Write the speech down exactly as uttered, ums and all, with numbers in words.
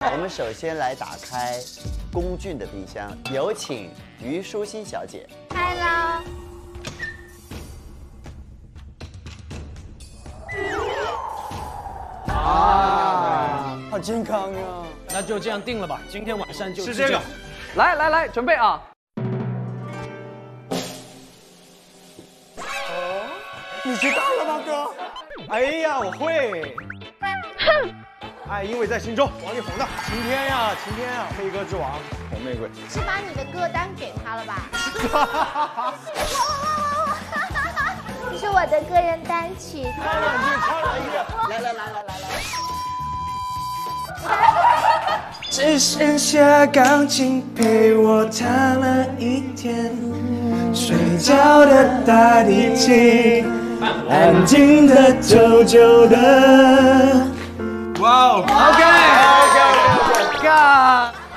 我们首先来打开龚俊的冰箱，有请虞书欣小姐。 开啦！ 啊，好健康啊！ 那就这样定了吧，今天晚上就是这个。 来来来，准备啊！ 哦，你知道了吗，哥？哎呀，我会。爱因为在心中，王力宏的。晴天呀，晴天呀，K 歌之王，红玫瑰。 是把你的歌单给他了吧？这是我的个人单曲。 唱两句，唱两句。 来来来来来来。 只剩下钢琴陪我弹了一天，睡觉的大提琴，安静的久久的。哇哦 ，OK，OK，OK，God。